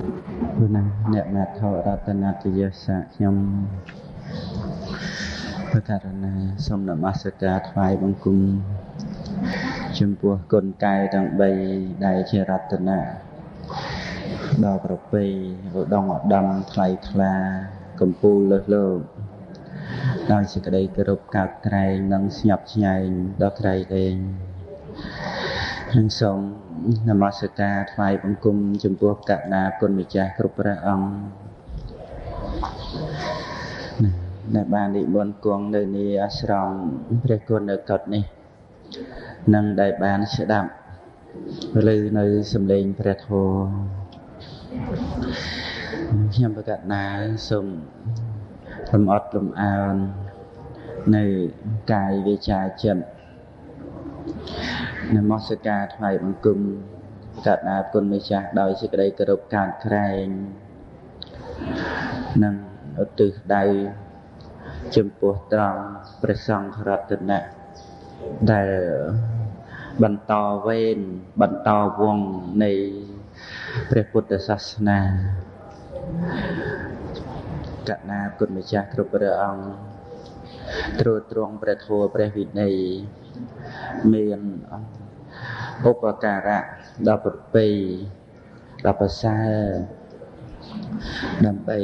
អ្នកណាថរតនតយសៈខ្ញុំប្រកាសណាសូមនមស្ការថ្វាយបង្គំចំពោះគុណកែទាំង3ដែលជារតនៈដល់ប្រពៃឧត្តមឧត្តមថ្លៃថ្លាកម្ពូលលើសលោកដោយសេចក្តីគោរពកោតក្រែងនិងស្ញប់ស្ញែងដល់ក្រៃលែងនិងសូមនមស្ការថ្វាយបង្គំចំពោះករុណាគុណម្ចាស់គ្រប់ព្រះអង្គដែលបាននិមន្តគង់នៅនេះអាស្រមព្រះគុណនៅកុដិនេះនិងដែលបានស្ដាប់ឮនៅសំឡេងព្រះធម៌ខ្ញុំប្រកាសណាសូមលំអត់លំអោននៅកាយវាចាចិត្តនមស្ការថ្វាយបង្គំករុណាគុណម្ចាស់ដោយសេចក្តីគោរពកោតក្រែងនិងឧទ្ទិសដៅចំពោះត្រង់ព្រះសង្ឃរតនៈដែលបន្តវេនបន្តវង្សនៃព្រះពុទ្ធសាសនាករុណាគុណម្ចាស់គ្រប់ព្រះអង្គទ្រទ្រង់ព្រះធម៌ព្រះវិន័យមានឧបការៈដល់ប្រពៃដល់ប្រសើរដើម្បី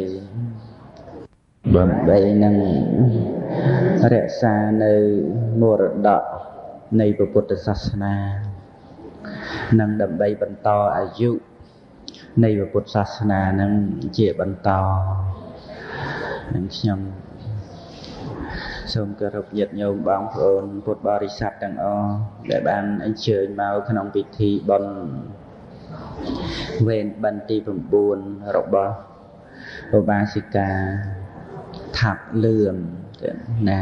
នឹងរក្សានៅមរតកនៃពុទ្ធសាសនានិងដើម្បីបន្តអាយុនៃពុទ្ធសាសនានឹងជាបន្តនឹងខ្ញុំសូមគោរពញាតិញោមបងប្អូនពុទ្ធបរិស័ទទាំងអស់ដែលបានអញ្ជើញមកក្នុងពិធីបុណ្យវេនបិណ្ឌទី9របស់ឧបាសិកាថាប់លឿនណា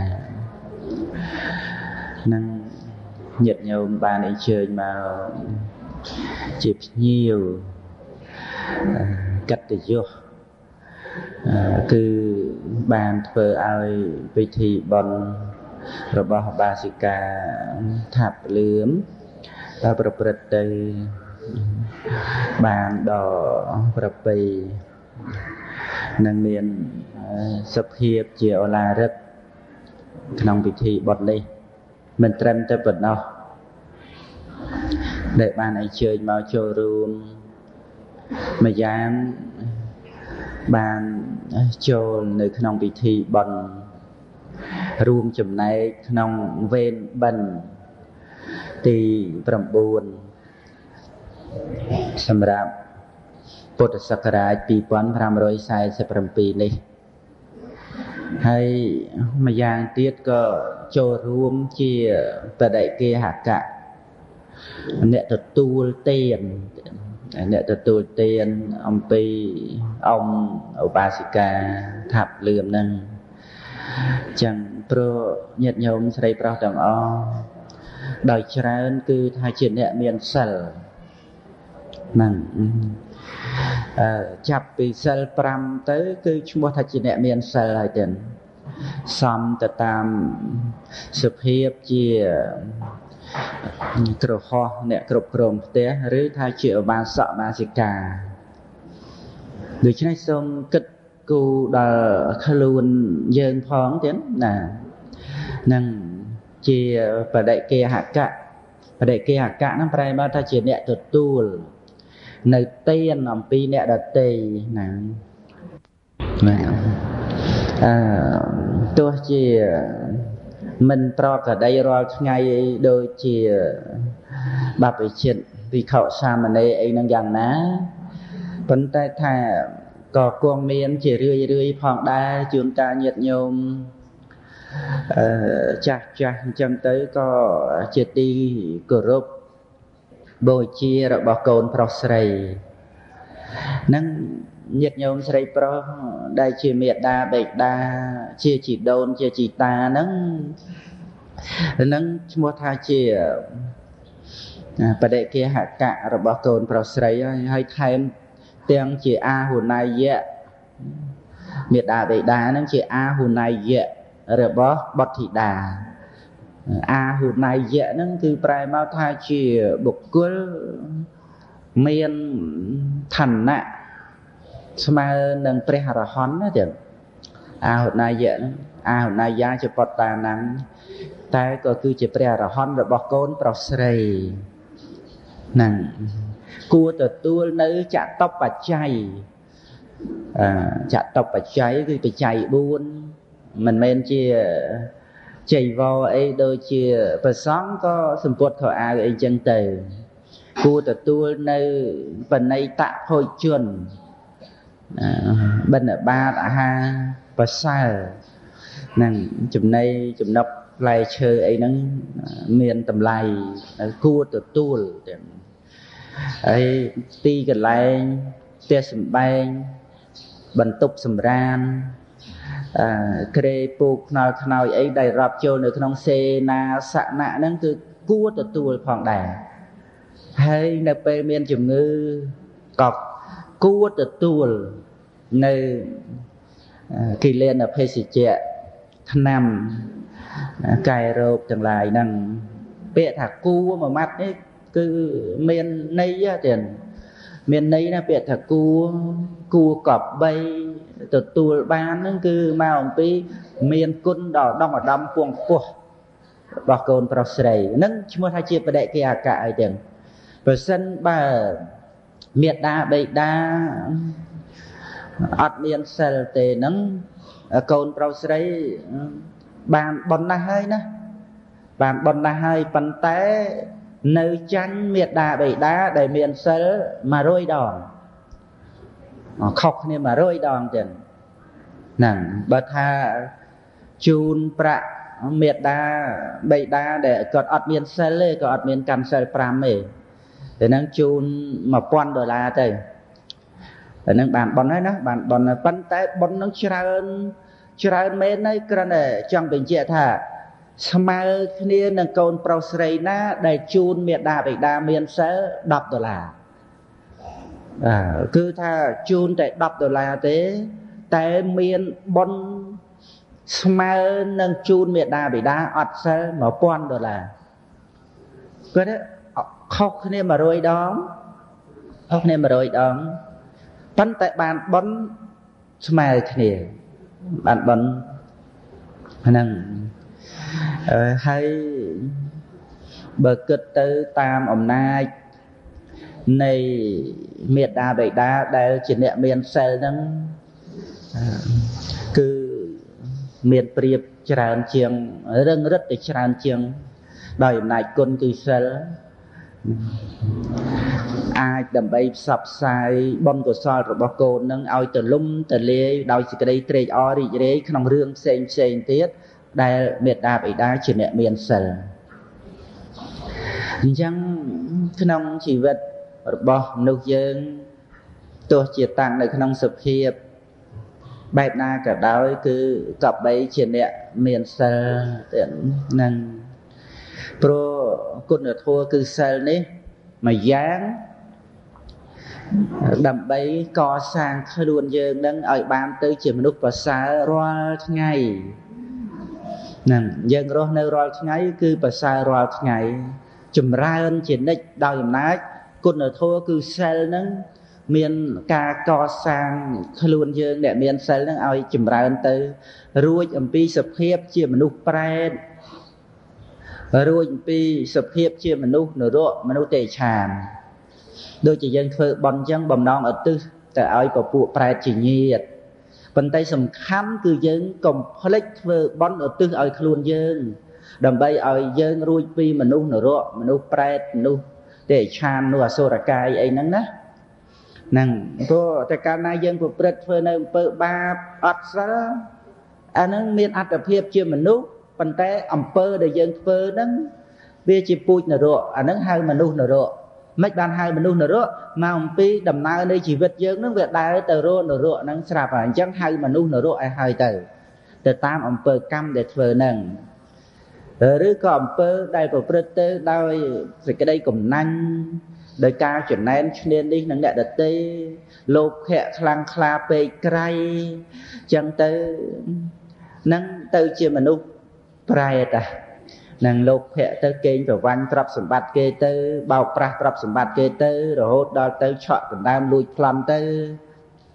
នឹងញាតិញោមបានអញ្ជើញមកជាភ្ញៀវកិត្តិយសគឺបានធ្វើឲ្យពិធីបុណ្យរបស់ឧបាសិកាថាប់លឿនដល់ប្រព្រឹត្តទៅបានដល់ប្រពៃនឹងមានសភាពជាឱឡារិកក្នុងពិធីបុណ្យនេះមិនត្រឹមតែប៉ុណ្ណោះដែលបានអញ្ជើញមកចូលរួមម្យ៉ាងបានចូលនៅក្នុងពិធីបុណ្យរួមចំណែកក្នុងវេនបិណ្ឌទី9សម្រាប់ពុទ្ធសករាជ2547នេះហើយម្យ៉ាងទៀតក៏ចូលរួមជាបដិគេហកៈអ្នកទទួលទានអំពីឧបាសិកាថាប់លឿនហ្នឹងចឹងព្រោះញាតិញោមស្រីប្រុសទាំងអស់ដោយច្រើនគឺថាជាអ្នកមានសិលហ្នឹងចាប់ពីសិល5ទៅគឺឈ្មោះថាជាអ្នកមានសិលហើយទាំងសំទៅតាមសភាពជាក្រហោះអ្នកគ្រប់គ្រងផ្ទះឬថាជាឧបាសកឧបាសិកាដូច្នេះសូមគិតគូរដល់ខ្លួនយើងផងទៀតណានឹងជាបដិគេហកៈហ្នឹងប្រែមកថាជាអ្នកទទួលនៅទានអំពីអ្នកដទៃណាទោះជាមិនប្រកដីរាល់ថ្ងៃដូចជាបព្វជិតវិខុសាមណេរអីហ្នឹងយ៉ាងណាប៉ុន្តែថាក៏គង់មានជារឿយផងដែរជួនកាលញាតិញោមចាស់អញ្ចឹងទៅក៏ជាទីគោរពបូជារបស់កូនប្រុសស្រីនឹងញាតិញោមស្រីប្រុសដែលជាមេដាបេដាជាជីដូនជាជីតាហ្នឹងឈ្មោះថាជាបដិគេហកៈរបស់កូនប្រុសស្រីហើយថែមទាំងជាអាហុណៃយៈមេដាបេដាហ្នឹងជាអាហុណៃយៈរបស់បុត្រធីតាអាហុណៃយៈហ្នឹងគឺប្រែមកថាជាបុគ្គលមានឋានៈ smile nâng pre hà hòn đó chứ ao nay vậy ao nay giá cho bọt ta nắng ta có cứ chỉ pre hà hòn rồi bọt côn bọt srei nằng cua từ tua nơi chặt tóc và chay chặt tóc và cháy thì phải chạy buôn mình men chia chạy vào ấy đôi chia và sáng có sầm quật khỏi ai ấy chân tề cua từ tua nơi phần này tạ hồi chuồn bên ở ba đã ha và sai nàng chùm này chùm nóc lại chơi ấy nắng miền tầm lai cua từ tua ấy ti gần lại tia sầm bay bần tục sầm ran kê buộc nào ấy đầy rập trôiនៅក្នុងសេនាសនៈហ្នឹងគឺគួរទទួលផងដែរហើយនៅពេលមានជំងឺក៏គួរទទួលនៅគិលានភេសជ្ជៈថ្នាំកែរោគទាំងឡាយហ្នឹងពាក្យថាគួរមួយម៉ាត់នេះគឺមានន័យទៀតមានន័យណាពាក្យថាគួរកប់3ទទួលបានហ្នឹងគឺមកអំពីមានគុណដល់ដងឧត្តមពងពោះរបស់កូនប្រុសស្រីហ្នឹងឈ្មោះថាជាបដិគិអកៈអីចឹងបើសិនបើមេដាបេដាអត់មានសិលទេហ្នឹងកូនប្រុសស្រីបានប៉ុណ្ណាហើយណាបានប៉ុណ្ណាហើយប៉ុន្តែនៅចាញ់មេដាបេដាដែលមានសិល100ដងខុសគ្នា100ដងចឹងហ្នឹងបើថាជូនប្រាក់មេដាបេដាដែលគាត់អត់មានសិលទេក៏អត់មានកម្មសិល5ទេតែហ្នឹងជូន$1000ទៅតែហ្នឹងបានប៉ុណ្ណេះណាបានប៉ុណ្ណេះប៉ុន្តែប៉ុណ្ណឹងច្រើនមែនហើយគ្រាន់តែចង់បញ្ជាក់ថាស្មើគ្នានឹងកូនប្រុសស្រីណាដែលជូនមេដាបេដាមានសិល$10គឺថាជូនតែ$10ទេតែមានបុណ្យស្មើនឹងជូនមេដាបេដាអត់សិល$1000គាត់ខុសគ្នា100ដងខុសគ្នា100ដងប៉ុន្តែបានបុណ្យស្មើគ្នាបានបុណ្យហ្នឹងហើយបើគិតទៅតាមអំណាចនៃមេដាបេដាដែលជាអ្នកមានសិលហ្នឹងគឺមានប្រៀបច្រើនជាងរឹងរិតទៅច្រើនជាងដោយអំណាចគុណគឺសិលអាចដើម្បីផ្សព្វផ្សាយបុណ្យកុសលរបស់កូននឹងឲ្យទលំទលាយដោយសេចក្តីត្រេកអររីករាយក្នុងរឿងផ្សេងទៀតដែលមេដាបេដាជាអ្នកមានសិលអញ្ចឹងក្នុងជីវិតរបស់មនុស្សយើងទោះជាតាំងនៅក្នុងសភាពបែបណាក៏ដោយគឺកបីជាអ្នកមានសិលនឹងព្រោះគុណធម៌គឺសិលនេះមួយយ៉ាងដើម្បីកសាងខ្លួនយើងនឹងឲ្យបានទៅជាមនុស្សប្រសើររាល់ថ្ងៃហ្នឹងយើងរស់នៅរាល់ថ្ងៃគឺប្រសើររាល់ថ្ងៃចម្រើនជានិច្ចដោយអំណាចគុណធម៌គឺសិលហ្នឹងមានការកសាងខ្លួនយើងដែលមានសិលហ្នឹងឲ្យចម្រើនទៅរួចអំពីសភាពជាមនុស្សប្រែតរួចអំពីសភាពជាមនុស្សនរកមនុស្សទេឆានដូចជាយើងធ្វើបន់អញ្ចឹងបំណងឧទ្ទិសទៅឲ្យពពួកប្រែតជាញាតិប៉ុន្តែសំខាន់គឺយើងកុំភ្លេចធ្វើបន់ឧទ្ទិសឲ្យខ្លួនយើងដើម្បីឲ្យយើងរួចពីមនុស្សនរកមនុស្សប្រែតមនុស្សទេឆានមនុស្សអសុរកាយអីហ្នឹងណាហ្នឹងព្រោះតែកាលណាយើងប្រព្រឹត្តធ្វើនៅអំពើបាបអត់សិលអាហ្នឹងមានអត្តភាពជាមនុស្សប៉ុន្តែអំពើដែលយើងធ្វើហ្នឹងវាជាពូជនរកអាហ្នឹងហៅមនុស្សនរកមិនបានហៅមនុស្សនរកមកអំពីដំណើរនៃជីវិតយើងហ្នឹងវាដើរទៅរកនរកហ្នឹងស្រាប់ហើយអញ្ចឹងហៅមនុស្សនរកឲ្យហើយទៅតាមអំពើកម្មដែលធ្វើហ្នឹងឬក៏អំពើដែលប្រព្រឹត្តទៅដោយសេចក្តីកំណាញ់ដោយការចំណែនឈ្នានីសនឹងអ្នកដទៃលោភៈខ្លាំងក្លាពេកក្រៃអញ្ចឹងទៅនឹងទៅជាមនុស្សប្រែតនឹងលោភៈទៅកេងប្រវ័ញ្ចទ្រព្យសម្បត្តិគេទៅបោកប្រាស់ទ្រព្យសម្បត្តិគេទៅរហូតដល់ទៅឆក់ដណ្ដើមលួចប្លន់ទៅ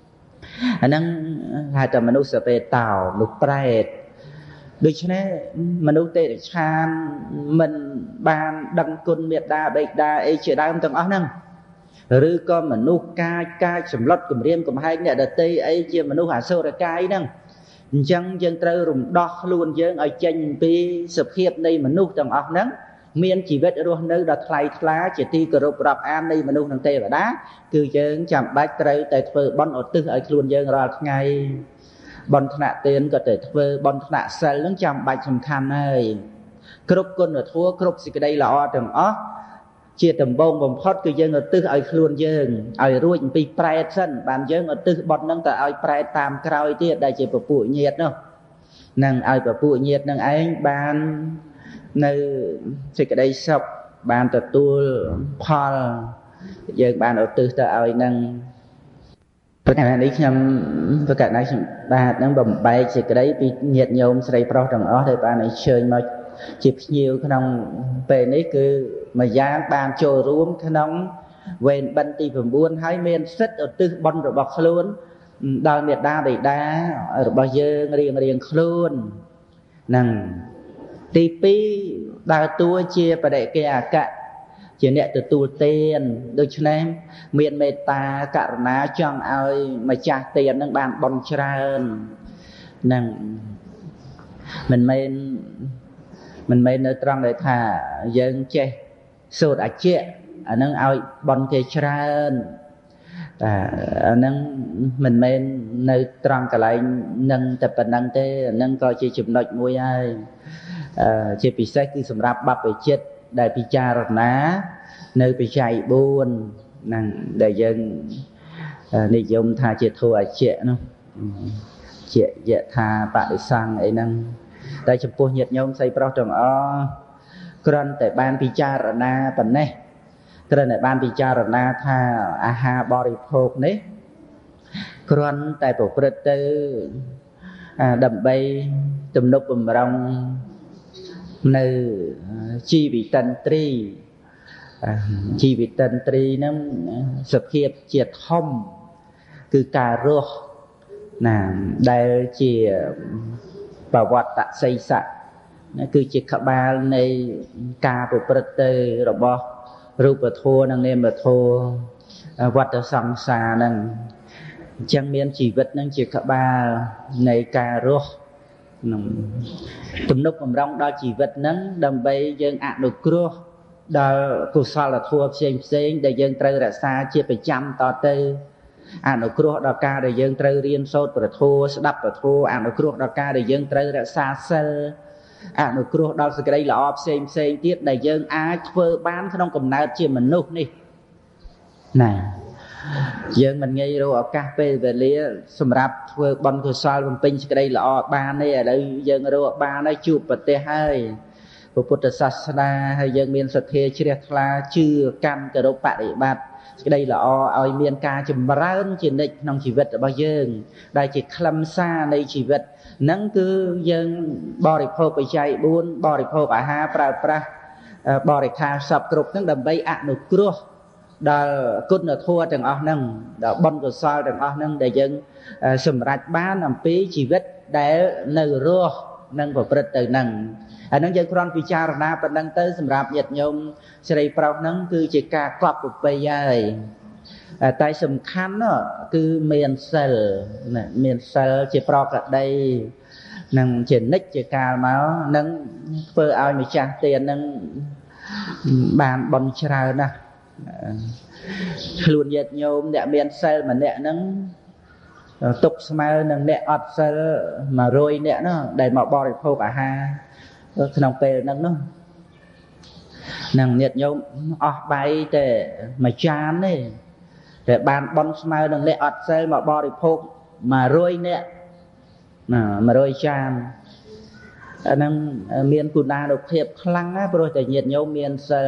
anh năng hai tầmមនុស្សvề tàu lục prẹtដូចនេះមនុស្សទេរឆានមិនបានដឹងគុណមេត្តាបិតាអីជាដើមទាំងអស់ហ្នឹងឬក៏មនុស្សកាយសម្លុតគម្រាមកំហែងអ្នកដទៃអីជាមនុស្សអសុរកាយហ្នឹងអញ្ចឹងយើងត្រូវរំដោះខ្លួនយើងឲ្យចេញពីសភាពនៃមនុស្សទាំងអស់ហ្នឹងមានជីវិតរស់នៅដ៏ថ្លៃថ្លាជាទីគោរពរាប់អាននៃមនុស្សនិងទេវតាគឺយើងចាំបាច់ត្រូវតែធ្វើបុណ្យឧទ្ទិសឲ្យខ្លួនយើងរាល់ថ្ងៃបន់ថ្នាក់ទានក៏ទៅធ្វើបន់ថ្នាក់សិលនឹងចាំបាច់សំខាន់ហើយគ្រប់គុណធម៌គ្រប់សេចក្តីល្អទាំងអស់ជាដំបូងបំផុតគឺយើងឧទ្ទិសឲ្យខ្លួនយើងឲ្យរួចអំពីប្រែតសិនបានយើងឧទ្ទិសបុណ្យនឹងទៅឲ្យប្រែតតាមក្រោយទៀតដែលជាពពួកញាតិនោះនឹងឲ្យពពួកញាតិនឹងឯងបាននៅសេចក្តីសុខបានទទួលផលយើងបានឧទ្ទិសទៅឲ្យនឹងប្រកាសនេះខ្ញុំប្រកាសនេះខ្ញុំបាទនឹងបំបែកសេចក្តីពីញាតិញោមស្រីប្រុសទាំងអស់ដែលបានអញ្ជើញមកជាភ្ញៀវក្នុងពេលនេះគឺម្យ៉ាងបានចូលរួមក្នុងវេនបិណ្ឌទី9ហើយមានសិទ្ធិឧទ្ទិសបុណ្យរបស់ខ្លួនដល់មេត្តាបិតារបស់យើងរៀងខ្លួននឹងទី2ដើរតួជាបដិគិអកៈជាអ្នកទទួលទានដូច្នេះមានមេត្តាករុណាចង់ឲ្យម្ចាស់ទាននឹងបានបុណ្យច្រើននឹងមិនមែននៅត្រង់ដែលថាយើងចេះសូត្រអជ្ជៈអានឹងឲ្យបុណ្យគេច្រើនតែអានឹងមិនមែននៅត្រង់កន្លែងនឹងតែប៉ុណ្្នឹងទេអានឹងក៏ជាចំណុចមួយហើយជាពិសេសគឺសម្រាប់បព្វជិតដែលពិចារណានៅបច្ច័យ4ហ្នឹងដែលយើងនិយមថាជាធម៌អជ្ជៈនោះជាយថាបដិសង្ឃអីហ្នឹងតែចំពោះញាតិញោមស្រីប្រុសទាំងអស់គ្រាន់តែបានពិចារណាប៉ុណ្ណេះគ្រាន់តែបានពិចារណាថាអាហារបរិភោគនេះគ្រាន់តែប្រព្រឹត្តទៅដើម្បីទំនុកបម្រុងនៅជីវិតន្ត្រីហ្នឹងសភាពជាធំគឺការរស់ណាដែលជាប្រវត្តិសីស័កគឺជាក្បាលនៃការប្រព្រឹត្តទៅរបស់រូបធម៌និងនាមធម៌វដ្តសង្សារហ្នឹងអញ្ចឹងមានជីវិតហ្នឹងជាក្បាលនៃការរស់នឹងទំនុកបម្រុងដល់ជីវិតហ្នឹងដើម្បីយើងអនុគ្រោះដល់កុសលធម៌ផ្សេងដែលយើងត្រូវរក្សាជាប្រចាំតទៅអនុគ្រោះដល់ការដែលយើងត្រូវរៀនសូត្រព្រះធម៌ស្ដាប់ព្រះធម៌អនុគ្រោះដល់ការដែលយើងត្រូវរក្សាសិលអនុគ្រោះដល់សេចក្តីល្អផ្សេងទៀតដែលយើងអាចធ្វើបានក្នុងកំណើតជាមនុស្សនេះណាយើងមិនងាយរកឱកាសពេលវេលាសម្រាប់ធ្វើបុណ្យកុសលបំពេញសេចក្តីល្អបានទេឥឡូវយើងរកបានហើយជួបប្រទេសហើយពុទ្ធសាសនាហើយយើងមានសទ្ធាជ្រះថ្លាជឿកាន់គោរពបប្រតិបត្តិសេចក្តីល្អឲ្យមានការចម្រើនជានិច្ចក្នុងជីវិតរបស់យើងដែលជាខ្លឹមសារនៃជីវិតហ្នឹងគឺយើងបរិភោគបច្ច័យ4បរិភោគអាហារប្រើប្រាស់បរិខារសពគ្រប់ហ្នឹងដើម្បីអនុគ្រោះដល់គុណធម៌ទាំងអស់ហ្នឹងដល់បុណ្យកុសលទាំងអស់ហ្នឹងដែលយើងសម្រេចបានអំពីជីវិតដែលនៅរស់នឹងប្រព្រឹត្តទៅហ្នឹងអាហ្នឹងយើងគ្រាន់ពិចារណាប៉ុណ្្នឹងទៅសម្រាប់ញាតិញោមស្រីប្រុសហ្នឹងគឺជាការកប់ប្រពៃហើយតែសំខាន់គឺមានសិលមានសិលជាប្រក្រតីនឹងជានិច្ចជាកាលមកនឹងធ្វើឲ្យម្ចាស់ទាននឹងបានបុណ្យច្រើនណាស់ខ្លួនញាតិញោមអ្នកមានសិលម្នាក់ហ្នឹងទុកស្មើនឹងអ្នកអត់សិល100នាក់នោះដែលមកបរិភោគអាហារក្នុងពេលហ្នឹងនោះនឹងញាតិញោមអស់បាយតែមួយចានទេតែបានបន់ស្មើនឹងអ្នកអត់សិលមកបរិភោគ100នាក់ណា100ចានអាហ្នឹងមានគុណានុភាពខ្លាំងណាស់ព្រោះតែញាតិញោមមានសិល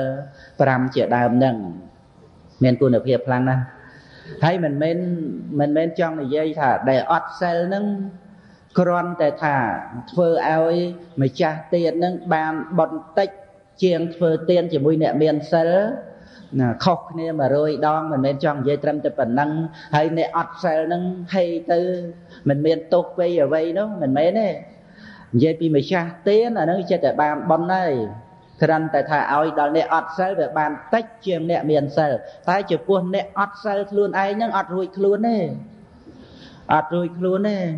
5ជាដើមហ្នឹងមានគុណភាពខ្លាំងណាស់ហើយមិនមែនចង់និយាយថាដែលអត់សិលហ្នឹងគ្រាន់តែថាធ្វើឲ្យម្ចាស់ទានហ្នឹងបានបន្តិចជាងធ្វើទានជាមួយអ្នកមានសិល khócគ្នា100 đòn mình men chọn dây trâm tập bản năng hay nè ọt sel năng hay từ mình men tốt vây ở vây đó mình men đấy dây pi mày cha tiến là nó chết tại bàn bon này khăn tại thà ao đó nè ọt sel về bàn tách chiêng nè miền sel tay chụp buồn nè ọt sel luôn ai nhưng ọt ruồi luôn đấy ọt ruồi luôn đấy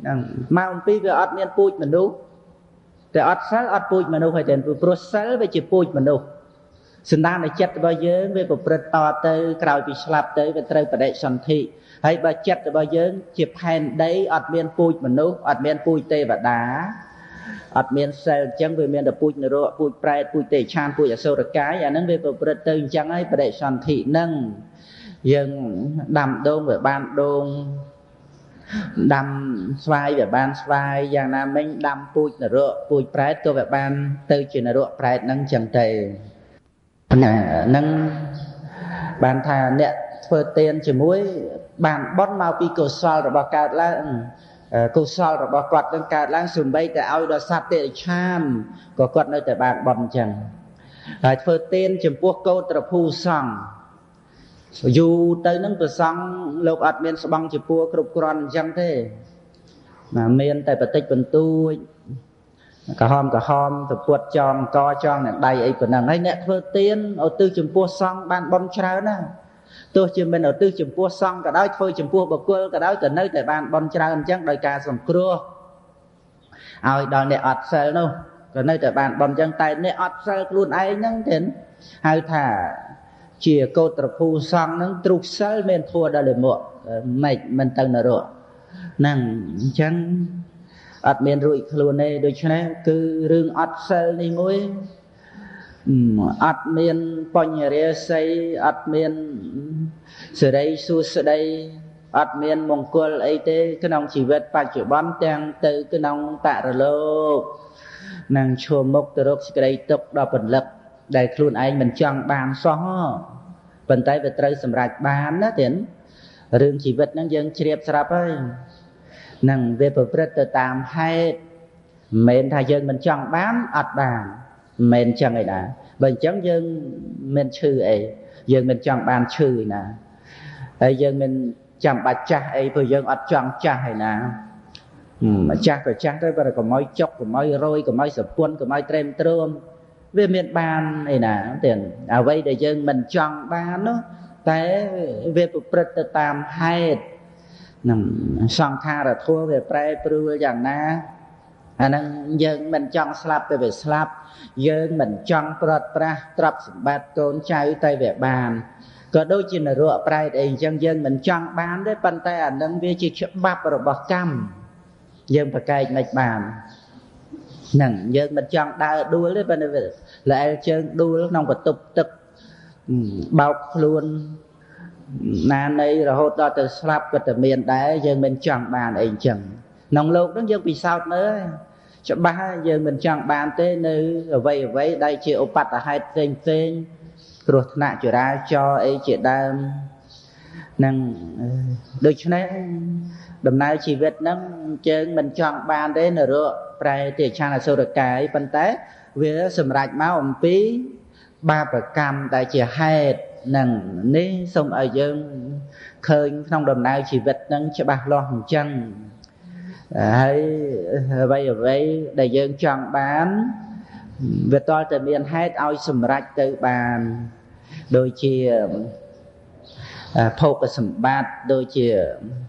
mau pi về ọt miền pui mình đúngแต่อดเซลอดปุยมนุษย์ให้เห็นปุยโปรเซลไปจีปุยมนุษย์สันดานในจัดบ่เยิงไปประพฤติต่อเตยกล่าวปีฉลับเตยไปเตยประเดชสันติให้บ่จัดบ่เยิงจีแผ่นได้อดเมียนปุยมนุษย์อดเมียนปุยเตวดาอดเมียนเซลจังไปเมียนแต่ปุยนรกปุยแปรปุยเตชานปุยอโศกายอย่างนั้นไปประพฤติเตยจังให้ประเดชสันตินั่งยังดำดงแบบบ้านดงดำสวายแบบบ้านสวายอย่างนั้นไม่ดำปุยนรกปุยแปรตัวแบบบ้านเตยจีนรกแปรนั่งจังเตยนั่งบานทาเนี่ยเปิดเตียนจะมุ้ยบานบอสมาปีกุศลระบการล้างกุศลระบกอดตั้งการล้างสุ่มใบแต่เอาดอสัตเตชามก็กอดในแต่บานบอลจังหายเปิดเตียนจะพวกโกตระพูซังอยู่เตยนั่งประซังโลกอัดเมียนสบังจะพัวกรุบกรอนจังเท่เมียนแต่ปฏิจเป็นตู้กะหอมตัวปวดจองกอจองเนี่ยใดไอ้คนนั้นให้เนี่ยเพื่อเตียนเอาตื้อจุ่มพัวซองบ้านบอลเช้านะตัวจุ่มเป็นเอาตื้อจุ่มพัวซองก็ได้เพื่อจุ่มพัวบกเกลือก็ได้แต่nơiแต่บ้านบอลเช้าจังโดยการส่งครัวเอาดอนเนี่ยอัดเซลนู่ก็nơiแต่บ้านบอลจังไตเนี่ยอัดเซลรุ่นไอ้นั่งเห็นให้ถ่าเชี่ยโกตระพูซองนั่งตรุกเซลเมนทัวได้เลยหมดไม่มันตั้งนรกนั่งจังอัดเมียนรุ่ยครูในโดยเฉพาะคือเรื่องอัดเซลนี่มุ้ยอัดเมียนปัญญาเรียใส่อัดเมียนเสด็จสู่เสด็จอัดเมียนมงคลไอเต้ก็น้องชีวิตปัจจุบันแตงเตอก็น้องตะระโลกนั่งชมมกตรกสกายตกดอกผลลัพธ์ได้ครูไอมันจังบานซ้อเป็นไตไปไตรสำรับบานนะเห็นเรื่องชีวิตนั้นยังเฉียบสลับไปนั่งเวปเปรตตามให้เมนทายยังมันจังบ้านอัดบานเมนจังไอ้นะบางจังยังเมนชื่อไอ้ยังมันจังบ้านชื่อนะไอ้ยังมันจำบัดจ้าไอ้เพื่อยังอัดจังจ้าไอ้นะจ้าไปจ้าได้ไปก็ไม่จกก็ไม่โรยก็ไม่สะพวนก็ไม่เตรียมเตรียมเวเมียนบานไอ้นะเตียนเอาไว้ได้ยังมันจังบ้านเนาะแต่เวปเปรตตามให้นั่งสังขารทั่วไปแปรปรวนอย่างนั้นอันนั้นยังมันจังสลับไปแบบสลับยังมันจังปลอดปราตรับสมบัติโกนใจใจแบบบานก็โดยจินรัวปลายเองยังมันจังบานได้ปันแต่อันนั้นวิจิตรบับระบบกรรมยังประกายในบานนั่งยังมันจังได้ดูเลยปันแต่แล้วยังดูแล้วน้องก็ตุบตึกเบาคลุนนานในเราหดต่อtừ slapก็จะเมียนได้ยังเป็นจังบานเองจังน้องโลกนั้นยังปีศาจเนื้อจะบ้ายังเป็นจังบานเต้เนื้อไว้ได้เชี่ยวปัตตาให้เต็งกรุณาจุราจอไอเจดามนั่งโดยเฉพาะดำเนินชีวิตนั้นเจอเป็นจังบานได้เนื้อแปลเตียชาณสุรกายปันแต่เวลาสำรัจมาอมปีบาปกรรมได้เชี่ยให้นั่งนี่ส่งเอายังเคยtrong đầm nào chỉ vật năng cho bạc lo hàng chân hay vậy đại dương chọn bán việc to từ miền hết ao sầm rạch từ bàn đôi chia phô cái sầm bát đôi chia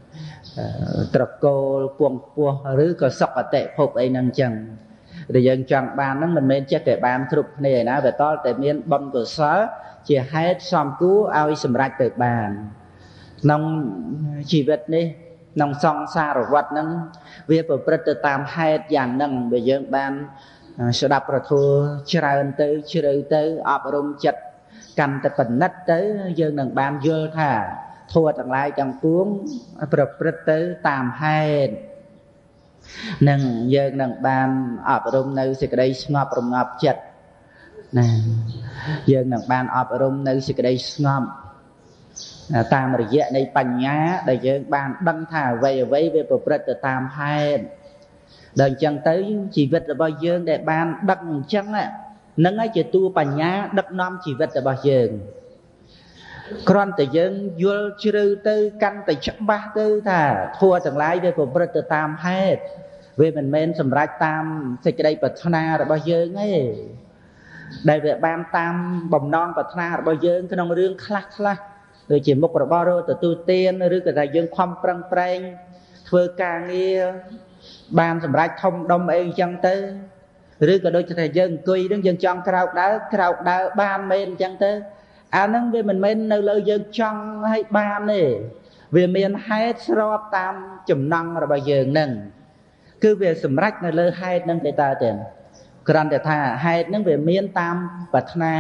trọc cô buông buông rứ có sọc ở tệ phô ấy năng chân đại dương chọn bàn nó mình nên chắc để bàn thục nàyนะviệc to từ miền bom của sớ chỉ hết xóm cú ao sầm rạch từ bàn nôngชีวิตนี่น้องซองซาหรือวัดนั้นเวียบประพฤติตามให้อย่างนั้นไปยังบ้านสดับประตูเชิญเตยเชิญเตยอบรมจัดกันแต่ปัญนัดเตยยังหนึ่งบ้านเยอะท่าทัวต่างหลายจังปุ้งประพฤติเตยตามให้หนึ่งยังหนึ่งบ้านอบรมในสิ่งใดสงบรมงับจัดนั่นยังหนึ่งบ้านอบรมในสิ่งใดสงบตามระยะในปัญญาได้ยังบ้านดังท่าไว้เวปประพฤติตามให้เดินจังtớiชีวิตរបស់យើងដែលបានដឹកអញ្ចឹងនឹងឯជាតួបញ្ញាដឹកនាំជីវិតរបស់យើងគ្រាន់តែយើងយល់ជ្រៅទៅកាន់តែច្បាស់ទៅថាធัวទាំងឡាយវាប្រព្រឹត្តទៅតាមហេតុវាមិនមែនសម្រេចតាមសេចក្តីប្រាថ្នារបស់យើងទេដែលវាបានតាមបំណងប្រាថ្នារបស់យើងក្នុងរឿងខ្លះដូចជាមុខរបរទទួលទានឬក៏ថាយើងខំប្រឹងប្រែងធ្វើការងារបានសម្រេចធំដុំអីអញ្ចឹងទៅឬក៏ដូចថាយើងអង្គុយនឹងយើងចង់ក្រោកដើរបានមែនអញ្ចឹងទៅអាហ្នឹងវាមិនមែននៅលើយើងចង់ឲ្យបានទេវាមានហេតុស្របតាមចំណង់របស់យើងហ្នឹងគឺវាសម្រេចនៅលើហេតុហ្នឹងទេតើទេគ្រាន់តែថាហេតុហ្នឹងវាមានតាមប្រាថ្នា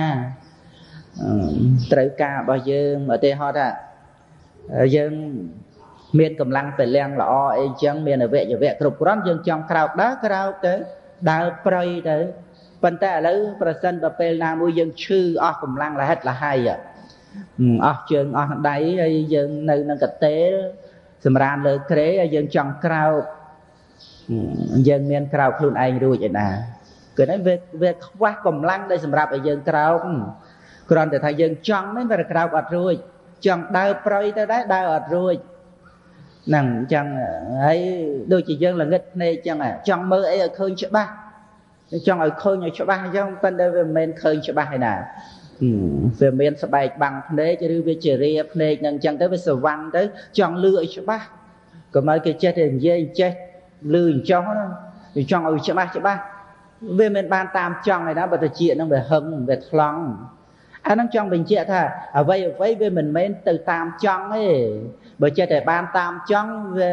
ត្រូវការរបស់យើងឧទាហរណ៍ថាយើងមានកម្លាំងពលំល្អអីចឹងមានអវយវៈគ្រប់គ្រាន់យើងចង់ក្រោកទៅដើរប្រៃទៅប៉ុន្តែឥឡូវប្រសិនបើពេលណាមួយយើងឈឺអស់កម្លាំងលហិតលហើយអស់ជើងអស់ដៃហើយយើងនៅនឹងកតេលសម្រានលើក្រេហើយយើងចង់ក្រោកយើងមានក្រោកខ្លួនឯងរួចឯណាគឺនេះវាខ្វះកម្លាំងដែលសម្រាប់ឲ្យយើងក្រោកគ្រាន់តែថាយើងចង់មិនវាក្រោកអត់រួចចង់ដើរប្រៃទៅដែរដើរអត់រួចហ្នឹងអញ្ចឹងហើយដូចជាយើងល្ងិតភ្នែកអញ្ចឹងចង់មើលអីឲ្យឃើញច្បាស់ចង់ឲ្យឃើញឲ្យច្បាស់អញ្ចឹងប៉ុន្តែវាមិនមែនឃើញច្បាស់ឯណាវាមានស្បែកបាំងភ្នែកឬវាជារាភ្នែកហ្នឹងអញ្ចឹងទៅវាស្វាំងទៅចង់លឺឲ្យច្បាស់កុំឲ្យគេចេះតែនិយាយចេះលឺអញ្ចោះណាវាចង់ឲ្យច្បាស់វាមិនបានតាមចង់ឯណាបើទៅជាហ្នឹងវាហឹងវាថ្លង់អាហ្នឹងចង់បញ្ជាក់ថាអ្វីវាមិនមែនទៅតាមចង់ទេបើចេះតែបានតាមចង់វា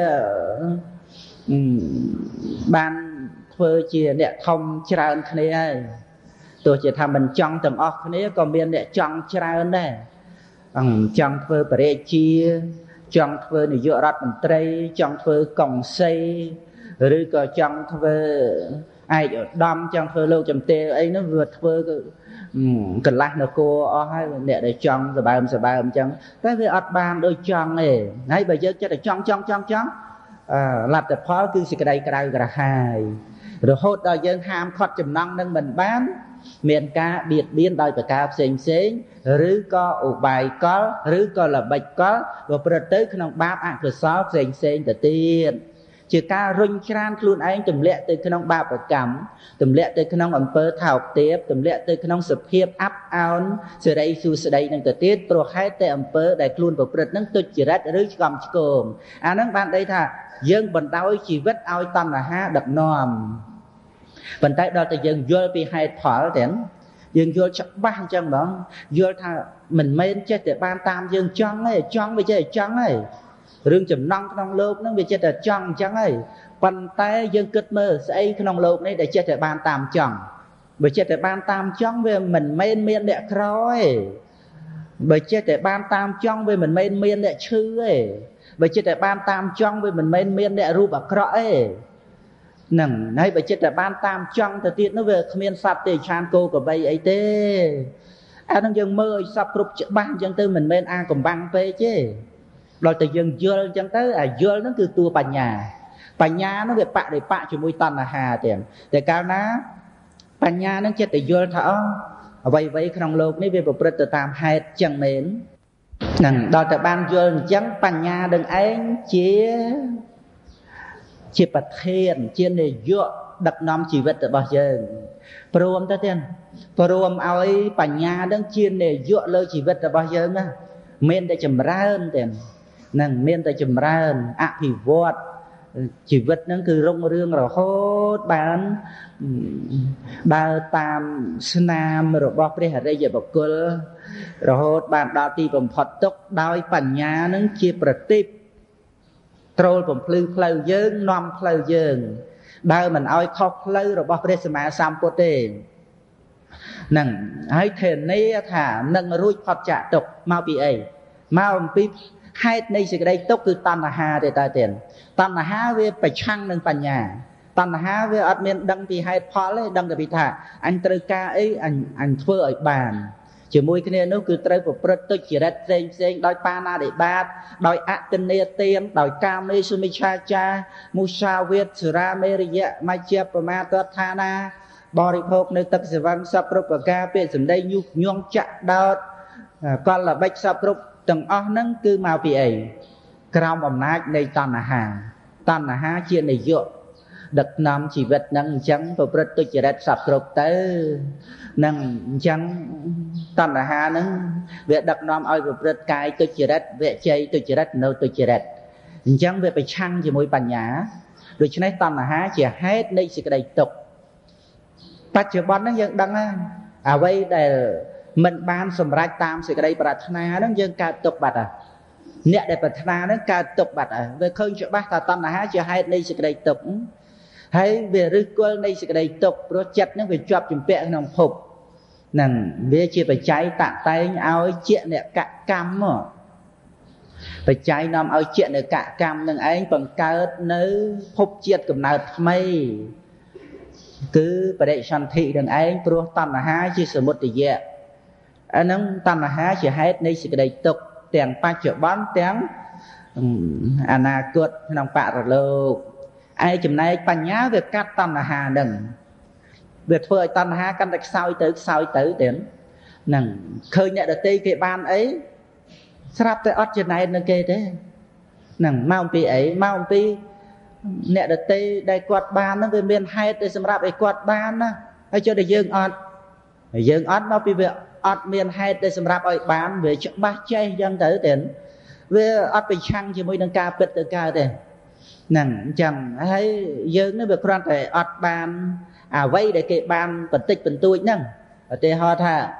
បានធ្វើជាអ្នកធំច្រើនគ្នាហើយទោះជាថាមិនចង់ទាំងអស់គ្នាក៏មានអ្នកចង់ច្រើនដែរចង់ធ្វើបរិជាចង់ធ្វើនាយករដ្ឋមន្ត្រីចង់ធ្វើកុងសីឬក៏ចង់ធ្វើឯកឧត្តមចង់ធ្វើលោកចំទេអីនោះវាធ្វើកន្លះនគរអស់ហើយអ្នកដែលចង់សបើមអញ្ចឹងតែវាអត់បានដូចចង់ទេហើយបើយើងចិត្តតែចង់លទ្ធផលគឺសេចក្តីក្រៅក្រហាយរហូតដល់យើងហាមឃាត់ចំណង់នឹងមិនបានមានការបៀតបៀនដោយប្រការផ្សេងឬក៏ឧបាយកលឬក៏ល្បិចកលប្រព្រឹត្តទៅក្នុងបាបអកុសលផ្សេងទៅទៀតជាការរុញច្រានខ្លួនឯងទម្លាក់ទៅក្នុងបាបកម្មទម្លាក់ទៅក្នុងអំពើថោកទាបទម្លាក់ទៅក្នុងសភាពអាប់អោនសេរីសួស្តីនឹងទៅទៀតព្រោះហេតុតែអំពើដែលខ្លួនប្រព្រឹត្តនឹងទុច្ចរិតឬឆ្កំឆ្គងអាហ្នឹងបានន័យថាយើងបណ្ដោយជីវិតឲ្យតណ្ហាដឹកនាំប៉ុន្តែដល់តែយើងយល់ពីហេតុផលទាំងយើងយល់ច្បាស់អញ្ចឹងហ្មងយល់ថាមិនមែនចេះតែបានតាមយើងចង់ទេចង់វាចេះតែចង់ទេរឿងចំណង់ក្នុងលោកហ្នឹងវាចេះតែចង់អញ្ចឹងហើយប៉ុន្តែយើងគិតមើលស្អីក្នុងលោកនេះដែលចេះតែបានតាមចង់បើចេះតែបានតាមចង់វាមិនមែនមានអ្នកក្រទេបើចេះតែបានតាមចង់វាមិនមែនមានអ្នកឈឺទេបើចេះតែបានតាមចង់វាមិនមែនមានអ្នករូបអាក្រក់ទេហ្នឹងហើយបើចិត្តតែបានតាមចង់ទៅទៀតនោះវាគ្មានសត្វទេឆានគោក្របីអីទេអាហ្នឹងយើងមើលឲ្យសពគ្រប់ច្បាស់អញ្ចឹងទៅមិនមែនអាកំបាំងពេកទេដល់តែយើងយល់អញ្ចឹងទៅអាយល់ហ្នឹងគឺតួបញ្ញាហ្នឹងវាបដិបកជាមួយតណ្ហាទៀតតែកាលណាបញ្ញាហ្នឹងចិត្តតែយល់ថាអ្វីក្នុងโลกនេះវាប្រព្រឹត្តទៅតាមហេតុចឹងមែនហ្នឹងដល់តែបានយល់អញ្ចឹងបញ្ញានឹងឯងជាប្រធានជានាយកដឹកនាំជីវិតរបស់យើងព្រមទៅទៀតព្រមឲ្យបញ្ញានឹងជានាយកលើជីវិតរបស់យើងណាមានតែចម្រើនទៀតហ្នឹងមានតែចម្រើនអភិវឌ្ឍជីវិតហ្នឹងគឺរុងរឿងរហូតបានដើរតាមស្នាមរបស់ព្រះអរិយបុគ្គលរហូតបានដល់ទីបំផុតទុកដោយបញ្ញានឹងជាប្រតិបត្រូលបំភ្លឺផ្លូវយើងនាំផ្លូវយើងដើរមិនឲ្យខុសផ្លូវរបស់ព្រះសម្មាសម្ពុទ្ធទេហ្នឹងហើយធានាថានឹងរួចផុតចាកទុក្ខមកពីអីមកអំពីហេតុនៃសេចក្តីទុក្ខគឺតណ្ហាទេតើទៀតតណ្ហាវាប្រឆាំងនឹងបញ្ញាតណ្ហាវាអត់មានដឹងពីហេតុផលទេដឹងតែពីថាអញត្រូវការអីអញធ្វើឲ្យបានជាមួយគ្នានោះគឺត្រូវប្រព្រឹត្តទុច្ចរិតផ្សេងដោយបាណាតិបាតដោយអទិន្នាទានដោយកាមេសុមិច្ឆាចាមុសាវាទសុរាមេរយៈមជ្ជបមាទដ្ឋានាបរិភោគនៅទឹកសវੰសពគ្រប់ប្រការពាក្យសម្ដីញុះញង់ចាក់ដោតកលល្បិចសពគ្រប់ từng nâng cứ mau bị ấy Krao ẩm nát này tàn hà chia này dựa đặc nam chỉ vật nâng chẳng và bật tôi chỉ đẹp sạp trục tới nâng chẳng tàn hà nâng việc đặc nam ơi và bật cái tôi chỉ đẹp vệ chơi tôi chỉ đẹp nơi tôi chỉ đẹp chẳng việc phải chăng chỉ mối bản nhá rồi cho nên tàn hà chỉ hết đây chỉ cái đầy tục ta chưa bắn nó dân đăng à vậy để mình ban sầm rách tam sự cái đây bạt na nó dân ca tục bạt à nè để bạt na nó ca tục bạt à về khơi cho bác ta tàn hà chỉ hết đây sự cái đây tục hay về rư cơ đây sự cái đây tục rồi chặt nó về chọc chùm bẹ nòng phục nằng về chỉ phải cháy tạ tay ao chuyện nè cả cam mà phải cháy nằm ao chuyện nè cả cam nằng anh bằng cao nơi phục chiết cầm nào mây cứ phải để sanh thị đằng anh pro tàn hà chỉ sử một tỷ dẹ anh nâng tàn hà chỉ hết đây sự cái đây tục tiền ba triệu bán tiền cột nòng bạ rồi lô ai chừng này bánh nhá việc cắt tàn hà đừng việc phơi tàn hà căn đạch sao tới đến nằng khơi nhẹ được tây cái ban ấy sắp tới ót trên này nó kê thế nằng mau pi ấy mau pi nhẹ được tây đây quạt ban nó về miền hai để xem rạp ấy quạt ban á hay cho để dương ót mau pi việc ót miền hai để xem rạp ấy ban về chỗ ba chay dân tới đến về ót bị chăng chỉ mới nâng ca bật từ ca thế nằng chẳng hay dương nó việc quan thể ót ban à vây để cái ban phân tích phân tôi nâng ở đây họ thà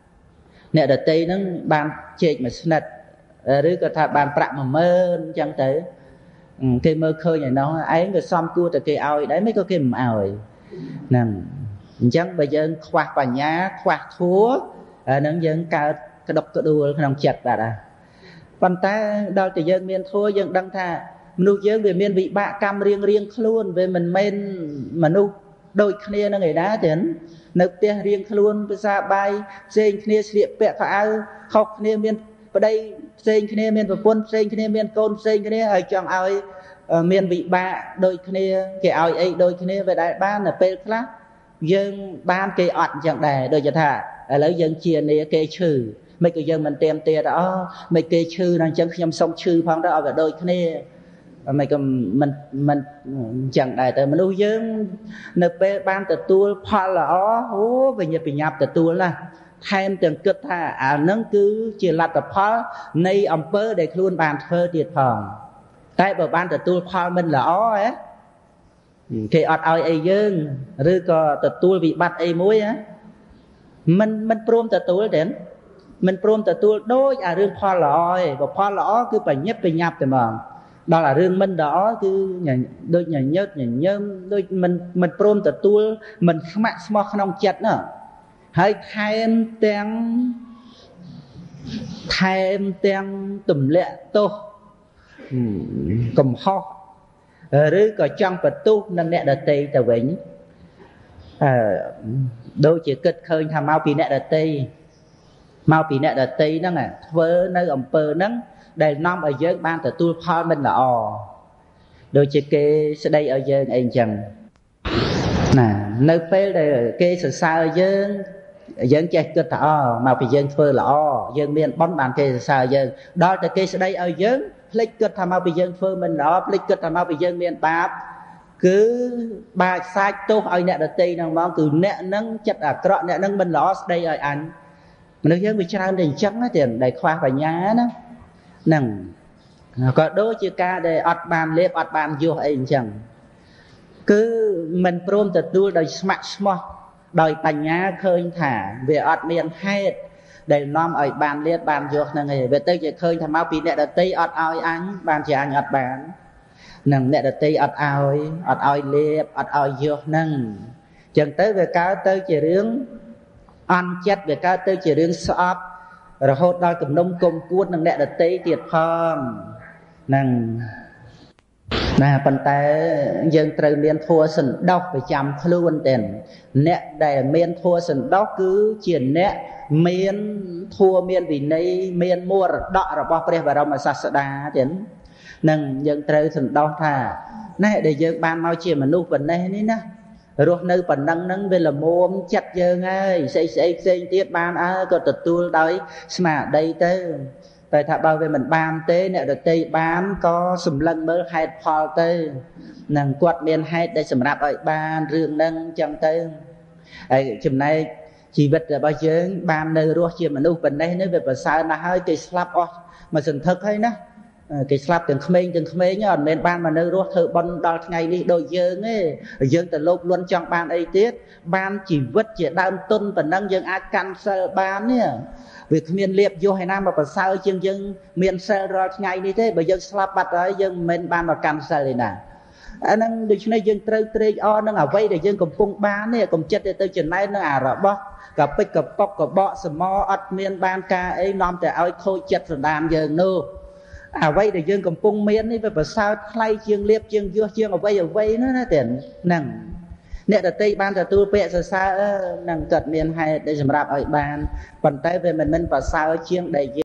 nè đợt tây nó ban chệch mà snật rồi có thà ban prạ mà mơn chẳng tới cái mơ khơi này nó ấy người xóm cua từ cái ao đấy mới có cái mầm ao nằng chẳng bây giờ khoác bà nhá khoác thúa nó dân cao cái độc cái đua cái nòng chặt à phần ta đôi từ dân miền thua dân đăng thà nu dân về miền bị bạ cam riêng luôn về mình men mà nu đôi kia nó người đá đến nộp tiền riêng luôn bây giờ bay trên kia sẹp bẹ phá học kia miền ở đây trên kia miền và quân trên kia miền côn trên kia ở trong ao miền bị bạ đôi kia cái ao ấy đôi kia về đại ban là pe class dân ban cái ọt chẳng đè đôi cho thà lấy dân chia này cái trừ mấy cái dân mình tìm tiền đó mấy cái trừ đang chân nhâm sông trừ phong đó ở đôi kia mày cầm mình chẳng đại tới mình nuôi dưỡng nộp về ban từ tua pha là ó về nhập từ tua là thêm từng kết thà nâng cứ chỉ là tập phá nay ông bơ để luôn bàn thơ tiệt phòng tại bờ ban từ tua pha mình là ó ấy khi ọt ao ấy dương rồi có từ tua bị bắt ấy muối á mình prom từ tua đến mình prom từ tua đôi rương pha là ó và pha là ó cứ phải nhập từ mà đó là riêng mình đó cứ đôi nhà nhớm đôi mình prom từ tua mình mắc smart không chặt nữa hay thêm tùm lẹ tô cầm ho rồi có trong vật tu nên nẹt đợt tây tờ vĩnh đôi chỉ kết khơi tham mau bị nẹt đợt tây nó nè vơ nơi ẩm pơ nắng đầy năm ở dưới ban từ tu pha mình là đôi chỉ kê sẽ đây ở dưới anh chẳng nè nơi phê đây kê sự xa ở dưới chạy cơ thọ mà bị dân phơi là dân miền bón bàn kê xa dân đó là kê sẽ đây ở dưới lịch cơ tham mau bị dân phơi mình đó lịch cơ tham mau bị dân miền báp cứ ba sai tô ở nẹt ở tây năng mong từ nẹt nâng chặt cọ nẹt nâng mình đó đây ở anh mà nếu dân bị trao thì trắng á tiền đầy khoa và nhá đó nằng có đôi chữ ca để ọt bàn lép ọt bàn vô anh chẳng cứ mình prom từ tua đời smart đời bánh nhá khơi thả về ọt miền hết để nom ở bàn lép bàn vô nằng này về tới chỉ khơi thả mau bị nẹt ở tây ọt ao anh bàn chỉ anh ọt bàn nằng nẹt ở tây ọt ao lép ọt ao vô nằng chẳng tới về cá tới chỉ riêng ăn chết về cá tới chỉ riêng shop rồi hốt đôi cầm nông công cuốn nâng nẹt đợt tây tiệt phong nâng nè phần tay dân trời miền thua sừng đốc phải chăm luôn tiền nẹt để miền thua sừng đốc cứ chuyển nẹt miền thua miền vì này miền mua đọ rồi bao pre và đâu mà sạch đá tiền nâng dân trời sừng đốc thà nè để dân ban mau chia mà nu phần này ní nè rồi nơi phần nâng về là mồm chặt giờ ngay xây tiết ban có tật tu đói mà đây tới tại thà bao về mình ban tế nè được tây bán có sầm lân mới hay phò tê nàng quạt miền hay để sầm rạp ở ban rương nâng trong tê ấy chừng này chỉ vật là bao giờ ban nơi ruột chỉ mà nuôi bên đây nếu về bờ sao là hơi cái slap off mà sừng thực hay nè cái slap từng khmei nhá nên ban mà nơi ruột thợ bón đo ngày đi đôi dương ấy dương từ lúc luôn trong ban ấy tiết ban chỉ vật chỉ đam tôn và nâng dương ai cancer ban nè việc miền liệp vô hay nam mà bờ sao chương dương miền sơ rồi ngày đi thế bây giờ slap bắt rồi dương mình ban mà cancer này nè anh đang được này dương trây o đang ở vây để dương cùng cung bán này cùng chất để tôi chuyện này nó à rõ bó cặp bích cặp bọc cặp bọ sầm mò ắt miền ban ca ấy nom để ao khôi chất rồi đàm dương nô à vây để dương cùng cung miền này về sao thay dương liệp dương vô dương ở vây nó tiền nằng nè là tây ban là tôi vẽ rồi sao nằng cật miền hay để làm rạp ở ban còn tay về mình và sao chiêng đầy